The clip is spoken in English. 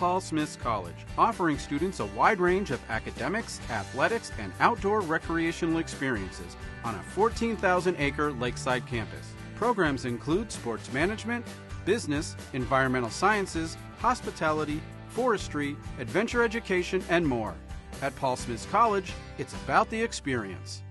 Paul Smith College, offering students a wide range of academics, athletics, and outdoor recreational experiences on a 14,000-acre lakeside campus. Programs include sports management, business, environmental sciences, hospitality, forestry, adventure education, and more. At Paul Smith College, it's about the experience.